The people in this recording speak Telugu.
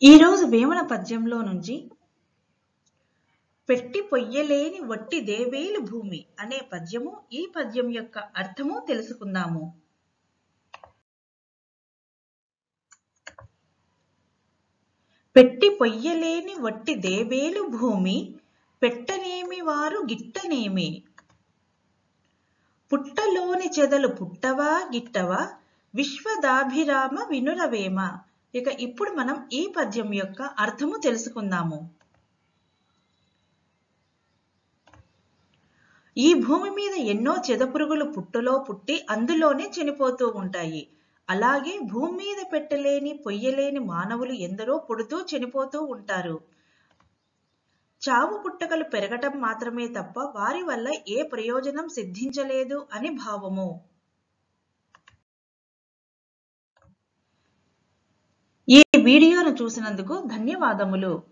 ఈ రోజు వేమన పద్యంలో నుంచి పెట్టి పొయ్యలేని వట్టి దేవేలు భూమి అనే పద్యము, ఈ పద్యం యొక్క అర్థము తెలుసుకుందాము. పెట్టి పొయ్యలేని వట్టి దేవేలు భూమి, పెట్టనేమి వారు గిట్టనేమి. పుట్టలోని చెదలు పుట్టవా గిట్టవా, విశ్వదాభిరామ వినురవేమ. ఇక ఇప్పుడు మనం ఈ పద్యం యొక్క అర్థము తెలుసుకుందాము. ఈ భూమి మీద ఎన్నో చెదపురుగులు పుట్టులో పుట్టి అందులోనే చనిపోతూ ఉంటాయి. అలాగే భూమి మీద పెట్టలేని పొయ్యలేని మానవులు ఎందరో పుడుతూ చనిపోతూ ఉంటారు. చావు పుట్టకలు పెరగటం మాత్రమే తప్ప వారి వల్ల ఏ ప్రయోజనం సిద్ధించలేదు అని భావము. ఈ వీడియోను చూసినందుకు ధన్యవాదములు.